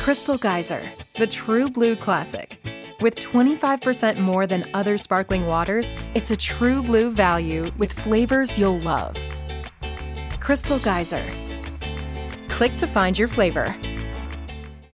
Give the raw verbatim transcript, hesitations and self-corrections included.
Crystal Geyser, the true blue classic. With twenty-five percent more than other sparkling waters, it's a true blue value with flavors you'll love. Crystal Geyser. Click to find your flavor.